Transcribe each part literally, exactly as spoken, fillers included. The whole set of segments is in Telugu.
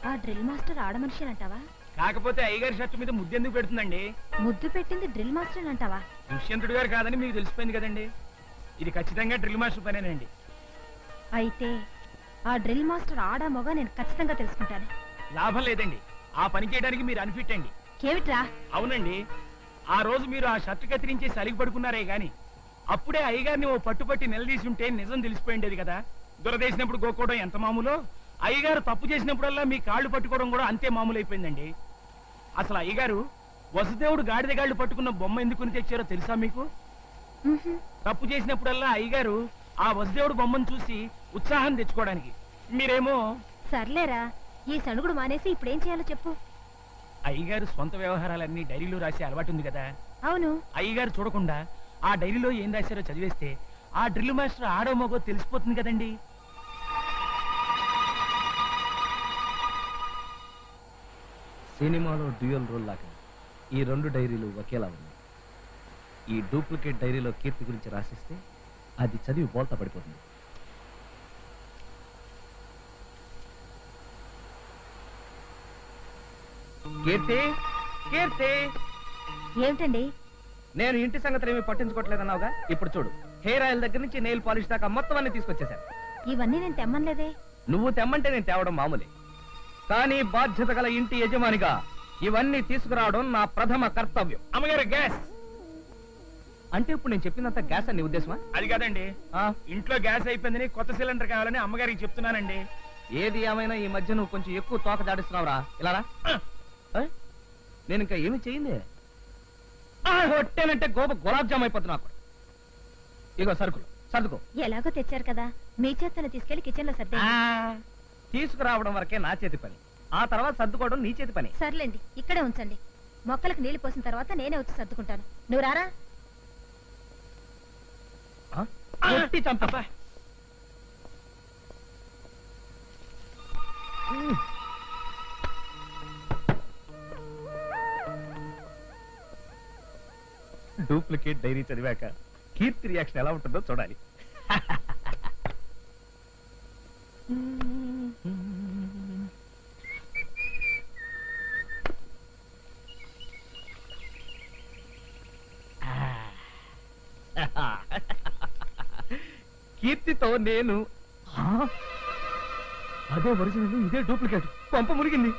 ఆ డ్రిల్ మాస్టర్ ఆడమనిషి అంటావా? కాకపోతే అయ్యగారి షర్ట్ మీద ముద్దెందుకు పెడుతుందండి? ముద్దు పెట్టింది డ్రిల్ మాస్టర్ అంటావా? దుష్యంతుడు గారు కాదని మీకు తెలిసిపోయింది కదండి. ఇది ఖచ్చితంగా డ్రిల్ మాస్టర్ పనేనండి. అయితే ఆ డ్రిల్ మాస్టర్ ఆడా మొగ నేను ఖచ్చితంగా తెలుసుకుంటాను. లాభం లేదండి, ఆ పని చేయడానికి మీరు అన్ఫిట్ అండి. కేవిట్రా? అవునండి, ఆ రోజు మీరు ఆ షర్ట్ కత్తిరించి సలిగి పడుకున్నారే గాని అప్పుడే అయ్యగారిని ఓ పట్టుపట్టి నిలదీసి ఉంటే నిజం తెలిసిపోయిండేది కదా. దురదేసినప్పుడు గోక్కోవడం ఎంత మామూలో అయ్యగారు తప్పు చేసినప్పుడల్లా మీ కాళ్ళు పట్టుకోవడం కూడా అంతే మామూలు అయిపోయిందండి. అసలు అయ్యగారు వసుదేవుడు గాడిద గాళ్ళు పట్టుకున్న బొమ్మ ఎందుకుని తెచ్చారో తెలుసా మీకు? తప్పు చేసినప్పుడల్లా అయ్యగారు ఆ వసుదేవుడు బొమ్మను చూసి ఉత్సాహం తెచ్చుకోవడానికి. మీరేమో సర్లేరా, ఈ సణుగుడు మానేసి ఇప్పుడేం చేయాలో చెప్పు. అయ్యగారు సొంత వ్యవహారాలన్నీ డైరీలో రాసే అలవాటు ఉంది కదా. అవును. అయ్యగారు చూడకుండా ఆ డైరీలో ఏం రాశారో చదివేస్తే ఆ డ్రిల్ మాస్టర్ ఆడో మగో తెలిసిపోతుంది కదండి. సినిమాలో డ్యూయల్ రోల్ లాగా ఈ రెండు డైరీలు ఒకేలా ఉన్నాయి. ఈ డూప్లికేట్ డైరీలో కీర్తి గురించి రాసిస్తే అది చదివి బోల్తా పడిపోతుంది. కీర్తి, కీర్తి, ఏమిటండి? నేను ఇంటి సంగతులు ఏమీ పట్టించుకోవట్లేదన్నావుగా, ఇప్పుడు చూడు, హెయిర్ ఆయిల్ దగ్గర నుంచి నెయిల్ పాలిష్ దాకా మొత్తం అన్ని తీసుకొచ్చేసాను. ఇవన్నీ నేను తెమ్మనలేదే. నువ్వు తెమ్మంటే నేను తేవడం మామూలే, కానీ బాధ్యత గల ఇంటి యజమానిగా ఇవన్నీ తీసుకురావడం నా ప్రథమ కర్తవ్యం. అమ్మగారు గ్యాస్ అంటే ఇప్పుడు నేను చెప్పినంత గ్యాస్ అని ఉద్దేశమా? అది కాదండి, ఇంట్లో గ్యాస్ అయిపోయిందని కొత్త సిలిండర్ కావాలని అమ్మగారికి చెప్తున్నానండి. ఏది ఏమైనా ఈ మధ్య నువ్వు కొంచెం ఎక్కువ తోక దాడిస్తున్నావురా. ఇలా రా. నేను ఇంకా ఏమి చేయిందే, కొట్టేనంటే గోప గులాబ్ జామ్ అయిపోతున్నా. ఇగో సరుకులు సర్దుకో. ఎలాగో తెచ్చారు కదా, మీ చేతను తీసుకెళ్లి కిచెన్ లో సర్దే. తీసుకురావడం వరకే నా చేతి పని, ఆ తర్వాత సర్దుకోవడం నీ చేతి పని. సర్లేండి, ఇక్కడే ఉంచండి. మొక్కలకు నీళ్లు పోసిన తర్వాత నేనే వచ్చి సర్దుకుంటాను. నువ్వు రారా. చంపా. డూప్లికేట్ డైరీ చదివాక కీర్తి రియాక్షన్ ఎలా ఉంటుందో చూడాలి. కీర్తితో నేను అదే ఒరిజినల్, ఇదే డూప్లికేట్. పంప మునిగింది.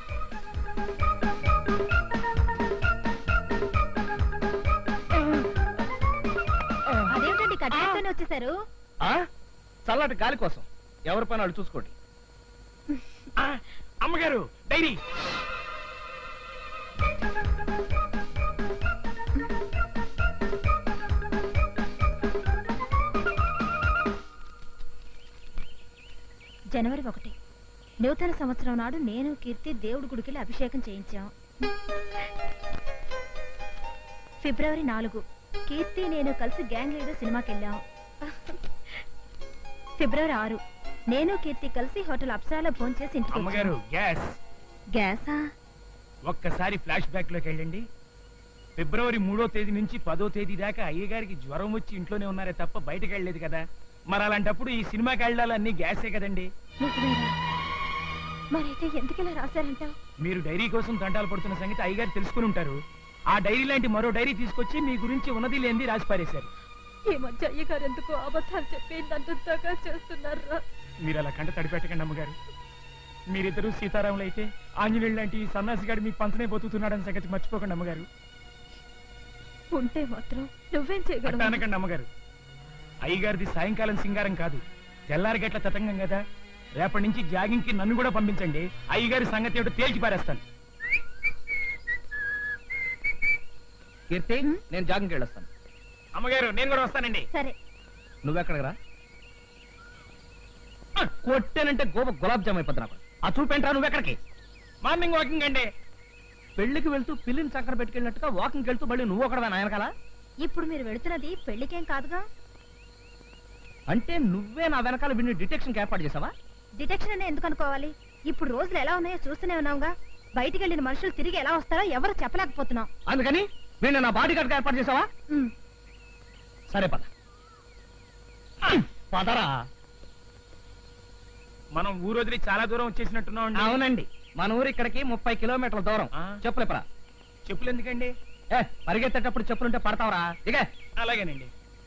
అదేమిటండి కట్టేస్తూనే వచ్చేసారు? చల్లటి గాలి కోసం ఎవరి పని వాళ్ళు చూసుకోండి. అమ్మగారు డైరీ. జనవరి ఒకటి నూతన సంవత్సరం నాడు నేను కీర్తి దేవుడి గుడికి అభిషేకం చేయించాం. ఫిబ్రవరి నాలుగు కీర్తి నేను కలిసి గ్యాంగ్ లీడర్ సినిమాకి వెళ్ళాం. ఫిబ్రవరి ఆరు నేను కీర్తి కలిసి హోటల్ అప్సరాలో భోజనం చేసి ఇంటికి. అమ్మగారు గ్యాస్. గ్యాసా? ఒక్కసారి ఫ్లాష్ బ్యాక్ లోకి వెళ్ళండి. ఫిబ్రవరి మూడో తేదీ నుంచి పదో తేదీ దాకా అయ్యగారికి జ్వరం వచ్చి ఇంట్లోనే ఉన్నారే తప్ప బయటకు వెళ్ళలేదు కదా. మరి అలాంటప్పుడు ఈ సినిమాకి వెళ్ళాలన్నీ గ్యాసే కదండి. మరైతే ఎందుకలా రాశారంటావు? మీరు డైరీ కోసం తంటాలు పడుతున్న సంగతి అయ్యగారు తెలుసుకుని ఉంటారు. ఆ డైరీ లాంటి మరో డైరీ తీసుకొచ్చి మీ గురించి ఉన్నది లేనిది రాసి పారేశారు. ఈ మధ్య అయ్యగారు ఎందుకో అబద్ధాలు చెప్పి నన్నుగా చేస్తున్నారు. మీరు అలా కంట తడిపెట్టకండి అమ్మగారు. మీరిద్దరూ సీతారాములు అయితే ఆంజనేయుడు లాంటి ఈ సన్నాసిగాడు మీ పంచనే బతుకుతున్నాడని సంగతి మర్చిపోకండి అమ్మగారు. ఉంటే మాత్రం నువ్వేం చేయగలవు? అనకండి అమ్మగారు. అయ్యగారిది సాయంకాలం సింగారం కాదు, తెల్లారి గట్ల తతంగం కదా. రేపటి నుంచి జాగింగ్ కి నన్ను కూడా పంపించండి. అయ్యగారి సంగతి ఏమిటో తేల్చి పారేస్తాను. కీర్తి, నేను జాగింగ్కి వెళ్ళొస్తాను. అమ్మగారు నేను కూడా వస్తానండి. సరే. నువ్వెక్కడికి రా. కొట్టేనంటే గోప గులాబ్ జామ్ అయిపోతున్నా. ఆ చూపేంట్రా నువ్వెక్కడికి? మార్నింగ్ వాకింగ్ అండి. పెళ్లికి వెళ్తూ పిల్లిని చక్కర పెట్టుకెళ్ళినట్టుగా వాకింగ్కి వెళ్తూ మళ్ళీ నువ్వు ఒకడవా నాయనకాల? ఇప్పుడు మీరు వెళుతున్నది పెళ్లికేం కాదుగా. అంటే నువ్వే నా వెనకాల విని డిటెక్షన్ ఏర్పాటు చేసావా? డిటెక్షన్ అనే ఎందుకు అనుకోవాలి? ఇప్పుడు రోజులు ఎలా ఉన్నాయో చూస్తూనే ఉన్నావుగా. బయటికి వెళ్ళిన మనుషులు తిరిగి ఎలా వస్తారో ఎవరు చెప్పలేకపోతున్నాం. అందుకని నేను నా బాడీ గార్డ్ ఏర్పాటు చేసావా? సరే పద. పదరా. మనం ఊరు వదిలి చాలా దూరం వచ్చేసినట్టున్నాం. అవునండి. మన ఊరు ఇక్కడికి ముప్పై కిలోమీటర్ల దూరం. ఆ. చెప్పులేపరా. చెప్పులు ఎందుకండి? ఏ పరిగెత్తేటప్పుడు చెప్పులుంటే పడతావరా? ఇక అలాగేనండి.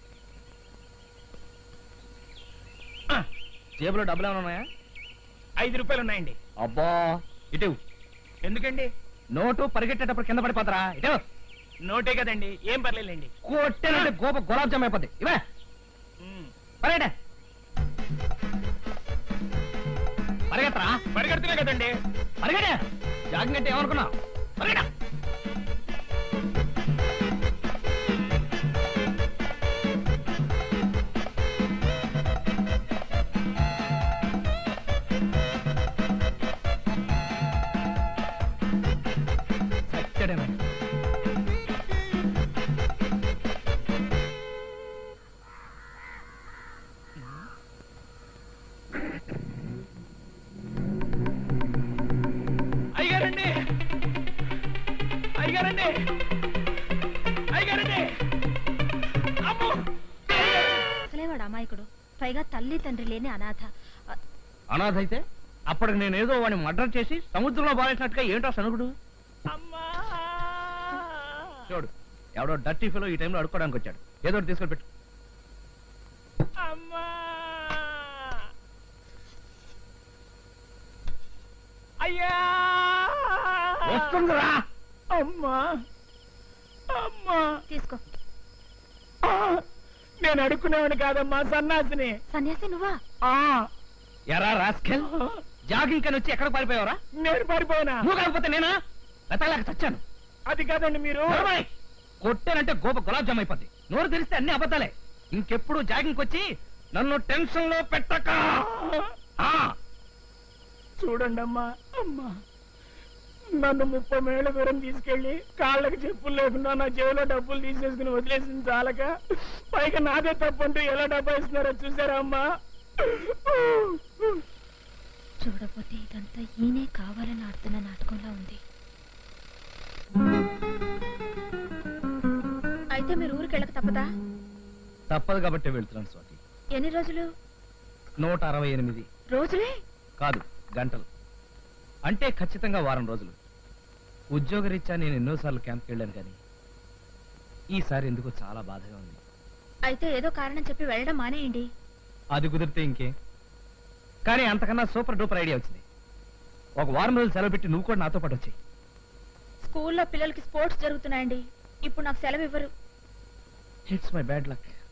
ఆ, జేబులో డబ్బులు ఏమైనా ఉన్నాయా? ఐదు రూపాయలు ఉన్నాయండి. అబ్బా ఇటు ఎందుకండి? నోటు పరిగెట్టేటప్పుడు కింద పడిపోతారా? ఇటు నోటే కదండి, ఏం పర్లేదండి. కొట్టేనంటే గోప గులాబ్ జామ్ అయిపోద్ది. ఇవే ఉమ్, పరిగెట్ట పరిగెత్తరా. పరిగెడుతున్నా కదండి. పరిగెట జాగింగ్ అంటే ఏమనుకున్నావు? పరిగెట. సత్యడమే. అయ్యగారండి, అయ్యగారండి, అయ్యగారండి. అమ్మో! అసలే వాడు అమాయకుడు, పైగా తల్లి తండ్రి లేని అనాథ. అ- అనాథ అయితే అప్పటికి నేనేదో వాడిని మర్డర్ చేసి సముద్రంలో బారేసినట్టుగా ఏంటో సనుగుడు. అమ్మా! చూడు ఎవడో డర్టీ ఫిలో ఈ టైంలో అడుక్కోవడానికి వచ్చాడు. ఏదో ఒకటి తీసుకొని పెట్టు. అమ్మా! అయ్యా! వస్తుందిరా. అమ్మా! అమ్మా! తీసుకో. ఆ! నేను అడుక్కునేవాడిని కాదమ్మా, సన్నాసిని. సన్యాసి నువ్వా? ఆ! ఎరా రాస్కెల్, జాగింగ్ కని వచ్చి ఎక్కడ పారిపోయావరా? నేను పారిపోయినా? నువ్వు కాకపోతే నేనా? రతలాగా చచ్చాను. అది కాదండి మీరు. నడవయ్. కొట్టానంటే గోప గులాబ్ జామ్ అయిపోద్ది. నోరు తెరిస్తే అన్ని అబద్ధాలే. ఇంకెప్పుడు జాగింగ్ వచ్చి నన్ను టెన్షన్ లో పెట్టక. ఆ చూడండి అమ్మా, అమ్మా నన్ను ముప్పై మేళ్ల దూరం తీసుకెళ్లి కాళ్ళకి చెప్పులు లేకుండా నా జేబులో డబ్బులు తీసేసుకుని వదిలేసింది చాలక పైగా నాదే తప్పంటూ ఎలా డబ్బా ఇస్తున్నారో చూసారా అమ్మా? చూడపోతే ఇదంతా ఈయనే కావాలని ఆడుతున్న నాటకంలా ఉంది. అయితే మీరు ఊరికి వెళ్ళక తప్పదా? తప్పదు కాబట్టి వెళ్తున్నాను స్వాతి. ఎన్ని రోజులు? నూట అరవై ఎనిమిది రోజులే కాదు గంటలు. అంటే ఖచ్చితంగా వారం రోజులు. ఉద్యోగరీత్యా నేను ఎన్నోసార్లు క్యాంప్కి వెళ్ళాను కానీ ఈసారి ఎందుకో చాలా బాధగా ఉంది. అయితే ఏదో కారణం చెప్పి వెళ్ళడం మానేయండి. అది కుదిరితే ఇంకే. కానీ అంతకన్నా సూపర్ డూపర్ ఐడియా వచ్చింది. ఒక వారం రోజులు సెలవు పెట్టి నువ్వు కూడా నాతో పాటు వచ్చాయి. స్కూల్లో పిల్లలకి స్పోర్ట్స్ జరుగుతున్నాయండి. ఇప్పుడు నాకు సెలవు ఇవ్వరు. It's my bad luck.